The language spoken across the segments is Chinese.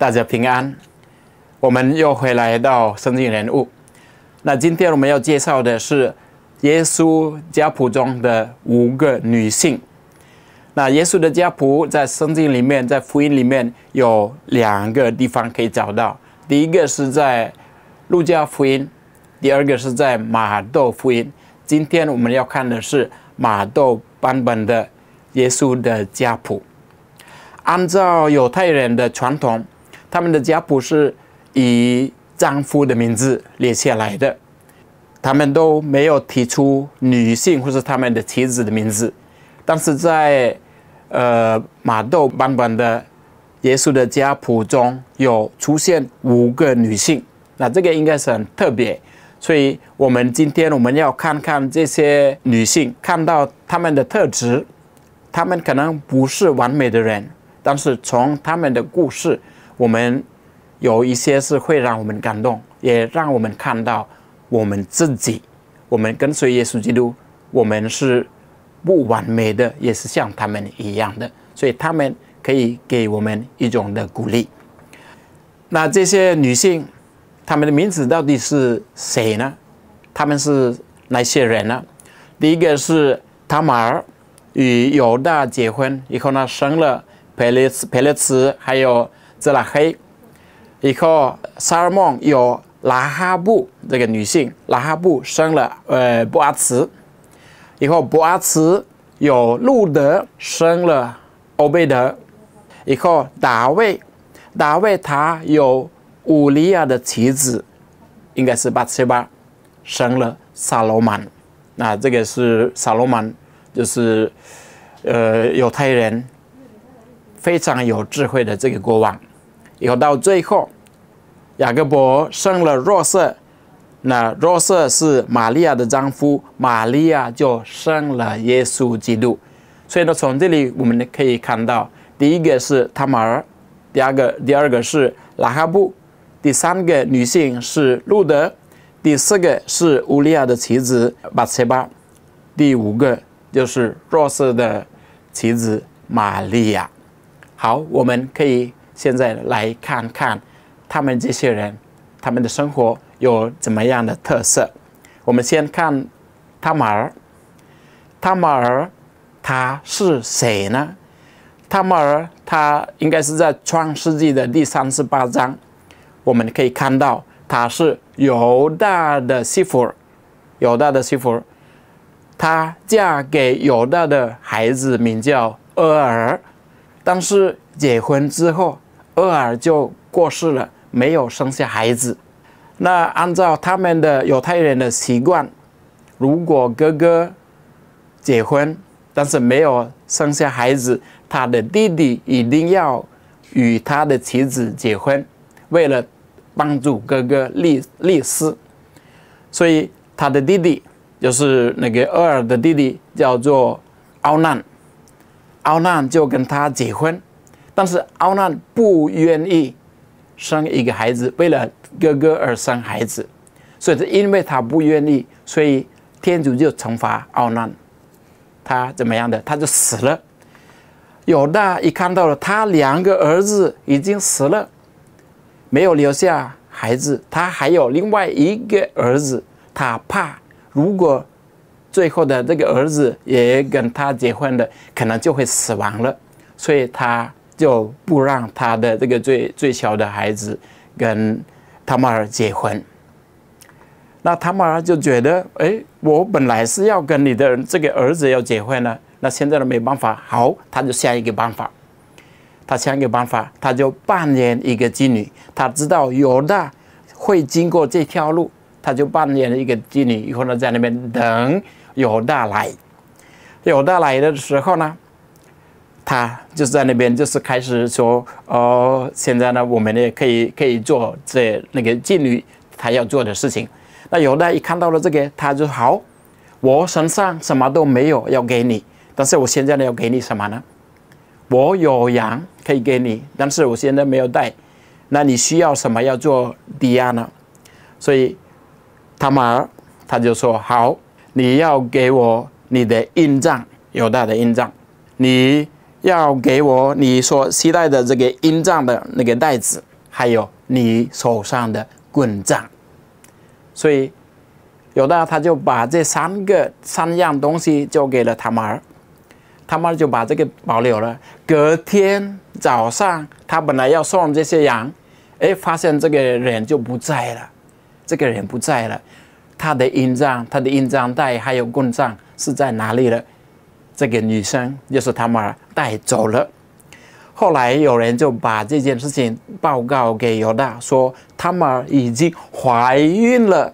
大家平安。我们又回来到圣经人物。那今天我们要介绍的是耶稣家谱中的5个女性。那耶稣的家谱在圣经里面，在福音里面有2个地方可以找到。第一个是在路加福音，第二个是在马窦福音。今天我们要看的是马窦版本的耶稣的家谱。按照犹太人的传统，他们的家谱是以丈夫的名字列下来的，他们都没有提出女性或是他们的妻子的名字。但是在马窦版本的耶稣的家谱中有出现5个女性，那这个应该是很特别。所以今天我们要看看这些女性，看到她们的特质。她们可能不是完美的人，但是从她们的故事，我们有一些是会让我们感动，也让我们看到我们自己。我们跟随耶稣基督，我们是不完美的，也是像他们一样的，所以他们可以给我们一种的鼓励。那这些女性，她们的名字到底是谁呢？她们是哪些人呢？第一个是塔玛尔与犹大结婚以后呢，生了培列茨还有泽拉黑。以后撒尔蒙有拉哈布这个女性，拉哈布生了波阿茨。以后波阿茨有路德生了欧贝德。以后大卫他有乌利亚的妻子，应该是巴切巴，生了撒罗曼。那这个是撒罗曼，就是犹太人非常有智慧的这个国王。以后到最后，雅各伯生了若瑟，那若瑟是玛利亚的丈夫，玛利亚就生了耶稣基督。所以呢，从这里我们可以看到，第一个是塔玛尔，第二个是拉哈布，第3个女性是路德，第4个是乌利亚的妻子巴切巴，第5个就是若瑟的妻子玛利亚。好，我们可以现在来看看他们这些人，他们的生活有怎么样的特色。我们先看塔玛尔。塔玛尔他是谁呢？塔玛尔他应该是在创世纪的第38章，我们可以看到他是犹大的媳妇。她嫁给犹大的孩子名叫俄尔，但是结婚之后，俄尔就过世了，没有生下孩子。那按照他们的犹太人的习惯，如果哥哥结婚，但是没有生下孩子，他的弟弟一定要与他的妻子结婚，为了帮助哥哥立嗣。所以他的弟弟，就是那个俄尔的弟弟，叫做奥难。奥难就跟他结婚，但是奥难不愿意生一个孩子，为了哥哥而生孩子。所以因为他不愿意，所以天主就惩罚奥难。他怎么样的？他就死了。犹大一看到了他2个儿子已经死了，没有留下孩子，他还有另外1个儿子，他怕如果最后的这个儿子也跟他结婚的，可能就会死亡了，所以他就不让他的这个最小的孩子跟塔玛尔结婚。那塔玛尔就觉得，我本来是要跟你的这个儿子要结婚了，那现在都没办法。好，他就想一个办法，他就扮演一个妓女。他知道犹大会经过这条路，他就扮演了一个妓女，以后呢，在那边等犹大来。犹大来的时候呢，他就是在那边就是开始说，现在呢，我们也可以做那个妓女他要做的事情。那犹大一看到了这个，他就好，我身上什么都没有要给你，但是我现在呢要给你什么呢？我有羊可以给你，但是我现在没有带，那你需要什么要做抵押呢？所以塔玛尔他就说，好，你要给我你的印章，犹大的印章，你要给我你所期待的这个印章的那个袋子。 还有你手上的棍杖。所以犹大他就把这三样东西交给了他玛儿，他玛儿就把这个保留了。隔天早上，他本来要送这些羊，发现这个人就不在了，他的印章带还有棍杖是在哪里了？这个女生就是他玛儿带走了。后来有人就把这件事情报告给犹大，说他玛儿已经怀孕了。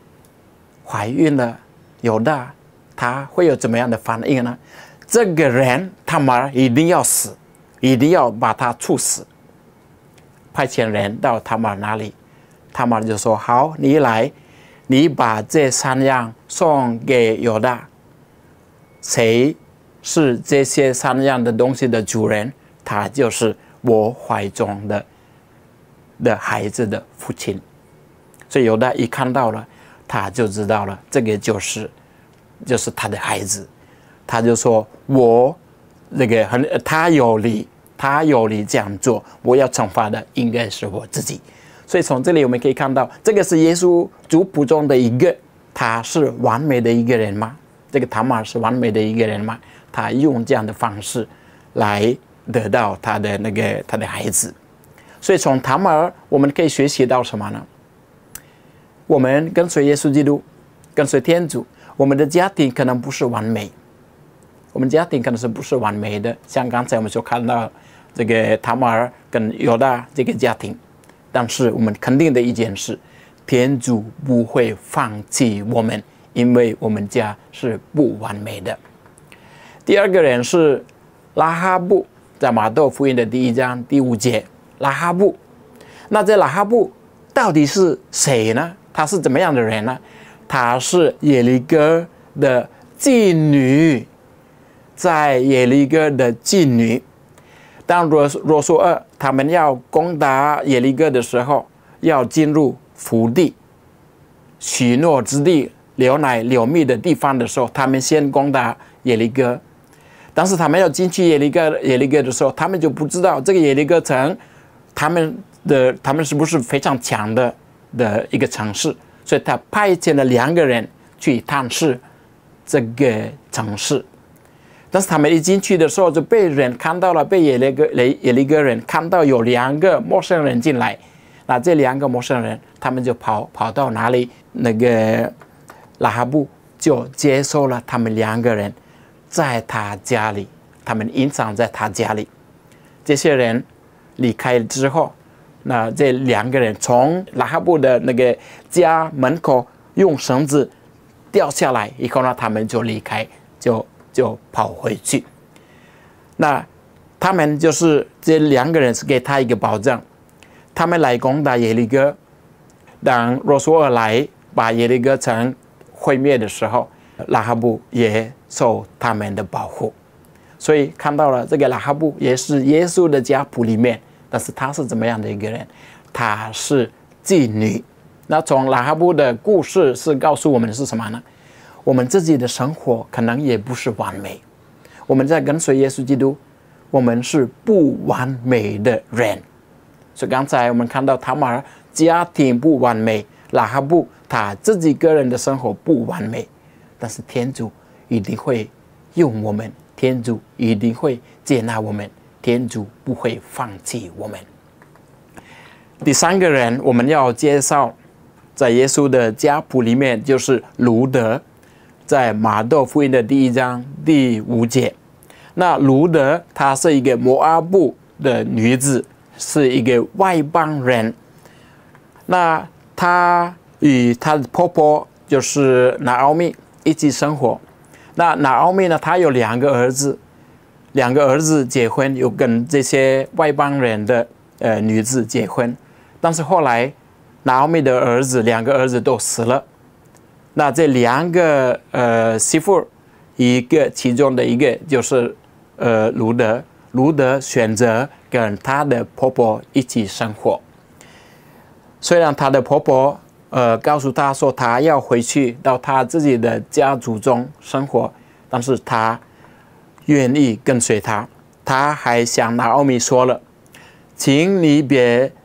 犹大他会有怎么样的反应呢？这个人他玛儿一定要死，一定要把他处死。派遣人到他玛儿那里，他玛儿就说：好，你来，你把这3样送给犹大。谁是这些3样的东西的主人？他就是我怀中的孩子的父亲。所以犹大一看到了，他就知道了，这个就是他的孩子。他就说：我他有理这样做，我要惩罚的应该是我自己。所以从这里我们可以看到，这个是耶稣族谱中的一个，他是完美的一个人吗？这个他玛是完美的一个人吗？他用这样的方式来得到他的孩子。所以从他玛我们可以学习到什么呢？我们跟随耶稣基督，跟随天主，我们的家庭可能不是完美，不是完美的。像刚才我们所看到这个他玛儿跟犹大这个家庭，但是我们肯定的一件事，天主不会放弃我们，因为我们家是不完美的。第二个人是拉哈布，在马窦福音的第1章第5节，拉哈布。那这拉哈布到底是谁呢？他是怎么样的人呢？他是耶利哥的妓女，在耶利哥的妓女。当罗索2他们要攻打耶利哥的时候，要进入福地、许诺之地、流奶流蜜的地方的时候，他们先攻打耶利哥。但是他们要进去耶利哥的时候，他们就不知道这个耶利哥城，他们是不是非常强的一个城市，所以他派遣了2个人去探视这个城市。但是他们一进去的时候，就被人看到了，被耶利哥人看到有2个陌生人进来。那这2个陌生人，他们就跑到哪里？那个拉哈布就接收了他们2个人，在他家里，他们隐藏在他家里。这些人离开之后，那这2个人从拉哈布的那个家门口用绳子掉下来以后呢，他们就离开，就跑回去。那他们就是这2个人是给他一个保障，他们来攻打耶利哥。当罗索2来把耶利哥城毁灭的时候，拉哈布也受他们的保护。所以看到了这个拉哈布也是耶稣的家谱里面，但是他是怎么样的一个人？他是妓女。那从拉哈布的故事是告诉我们的是什么呢？我们自己的生活可能也不是完美，我们在跟随耶稣基督，我们是不完美的人。所以刚才我们看到他玛家庭不完美，拉哈布他自己个人的生活不完美，但是天主一定会用我们，天主一定会接纳我们，天主不会放弃我们。第3个人我们要介绍，在耶稣的家谱里面，就是卢德，在马窦福音的第1章第5节。那卢德她是一个摩阿布的女子，是一个外邦人。那她与她的婆婆就是拿俄米一起生活。那拿俄米呢，她有2个儿子，2个儿子结婚，有跟这些外邦人的女子结婚。但是后来拿俄米的2个儿子都死了。那这2个媳妇，其中的一个就是卢德。卢德选择跟她的婆婆一起生活。虽然她的婆婆告诉她说她要回去到她自己的家族中生活，但是她愿意跟随她。她还向拿俄米说了：请你别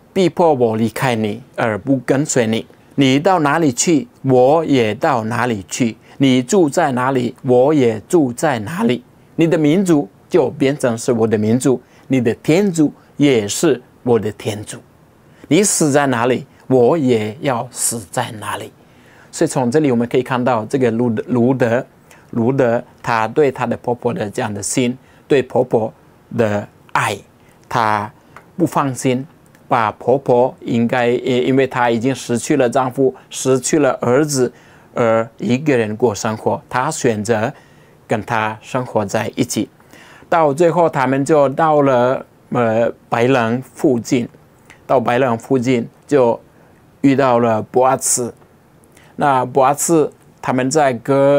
逼迫我离开你，而不跟随你。你到哪里去，我也到哪里去；你住在哪里，我也住在哪里。你的民族就变成是我的民族，你的天主也是我的天主。你死在哪里，我也要死在哪里。所以从这里我们可以看到，这个卢德他对他的婆婆的这样的心，对婆婆的爱，他不放心把婆婆因为她已经失去了丈夫，失去了儿子，而一个人过生活，她选择跟他生活在一起。到最后他们就到了白冷附近，就遇到了波阿斯。那波阿斯他们在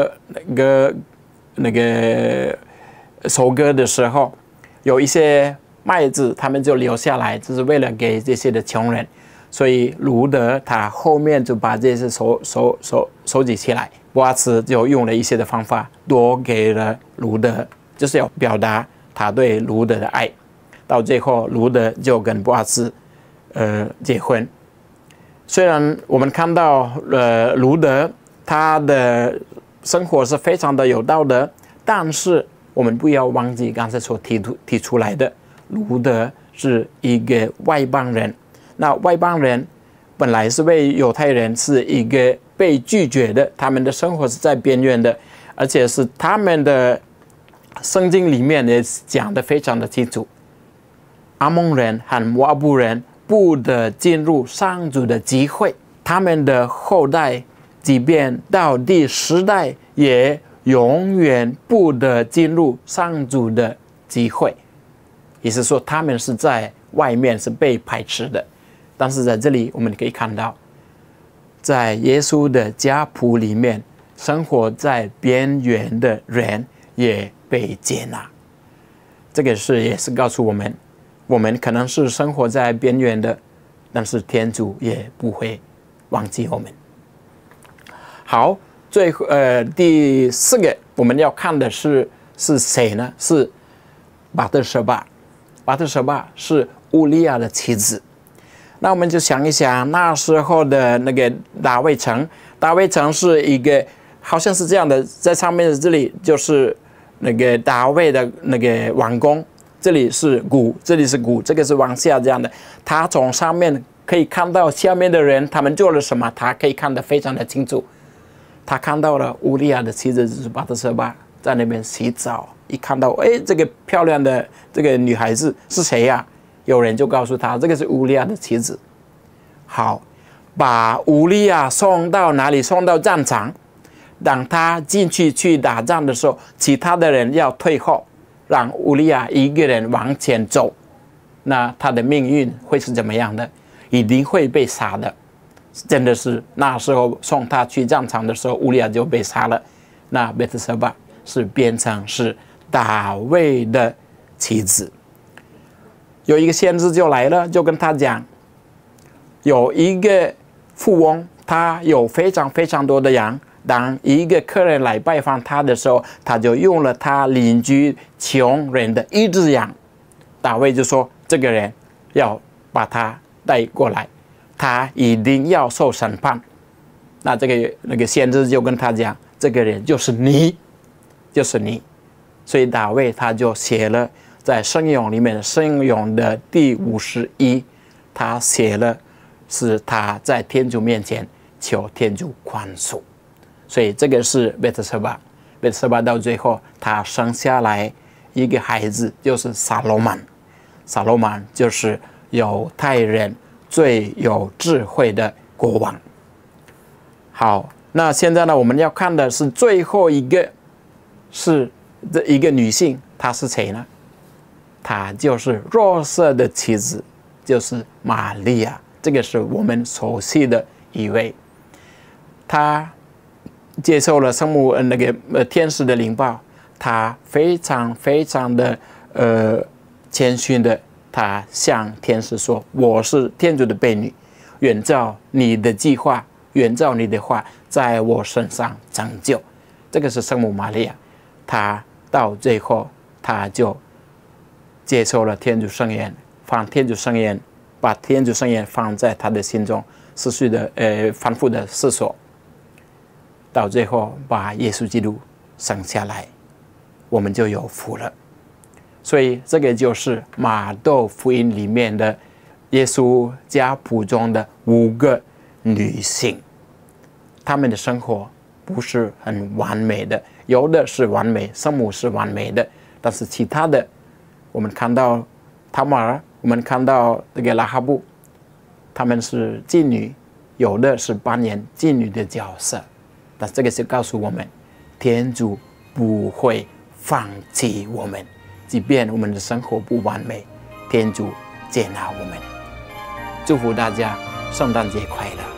收割的时候，有一些麦子，他们就留下来，就是为了给这些的穷人。所以卢德他后面就把这些收集起来，波阿斯就用了一些的方法，多给了卢德，就是要表达他对卢德的爱。到最后，卢德就跟波阿斯结婚。虽然我们看到卢德他的生活是非常的有道德，但是我们不要忘记刚才所提出来的，卢德是一个外邦人。那外邦人本来是为犹太人是一个被拒绝的，他们的生活是在边缘的，而且是他们的圣经里面也讲得非常的清楚，阿蒙人和摩阿布人不得进入上主的集会，他们的后代即便到第10代也永远不得进入上主的集会，也就是说他们是在外面是被排斥的。但是在这里我们可以看到，在耶稣的家谱里面，生活在边缘的人也被接纳。这个也是告诉我们，我们可能是生活在边缘的，但是天主也不会忘记我们。好，第4个我们要看的是谁呢？是巴特舍巴。巴特舍巴是乌利亚的妻子。那我们就想一想，那时候的那个大卫城是一个好像是这样的，在上面的这里就是那个大卫的那个王宫，这里是谷，这个是往下这样的。他从上面可以看到下面的人他们做了什么，他可以看得非常的清楚。他看到了乌利亚的妻子就是巴特舍巴在那边洗澡，一看到这个漂亮的这个女孩子是谁呀？有人就告诉他，这个是乌利亚的妻子。好，把乌利亚送到哪里？送到战场。当他进去打仗的时候，其他的人要退后，让乌利亚一个人往前走。那他的命运会是怎么样的？一定会被杀的。真的是那时候送他去战场的时候，乌利亚就被杀了。那贝特舍巴是变成是大卫的妻子。有一个先知就来了，就跟他讲，有一个富翁，他有非常非常多的羊。当一个客人来拜访他的时候，他就用了他邻居穷人的一只羊。大卫就说，这个人要把他带过来，他一定要受审判。那那个先知就跟他讲，这个人就是你，就是你。所以大卫他就写了，在圣咏里面，圣咏的第51，他写了是他在天主面前求天主宽恕。所以这个是贝特舍巴。贝特舍巴到最后他生下来一个孩子，就是撒罗曼。撒罗曼就是犹太人最有智慧的国王。好，那现在呢，我们要看的是最后一个，是这一个女性，她是谁呢？她就是若瑟的妻子，就是玛利亚。这个是我们熟悉的一位。她接受了圣母天使的领报，她非常非常的谦逊的，她向天使说：“我是天主的婢女，愿照你的计划，愿照你的话，在我身上成就。”这个是圣母玛利亚。她到最后，她就接受了天主圣言，放天主圣言把天主圣言放在他的心中，持续的反复的思索，到最后把耶稣基督生下来，我们就有福了。所以这个就是马窦福音里面的耶稣家谱中的5个女性，她们的生活不是很完美的，有的是完美，圣母是完美的，但是其他的，我们看到塔玛尔，我们看到这个拉哈布，她们是妓女，有的是扮演妓女的角色，但这个是告诉我们，天主不会放弃我们，即便我们的生活不完美，天主接纳我们。祝福大家圣诞节快乐！